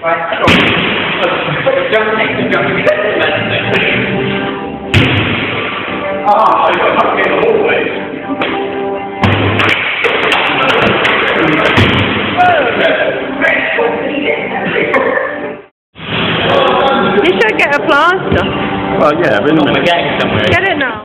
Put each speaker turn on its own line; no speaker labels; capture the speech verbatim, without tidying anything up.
Right. Jumping, jumping. Ah, I got stuck in the hallway.
You should get a plaster.
Well, yeah, but
I'm getting somewhere.
Get it now.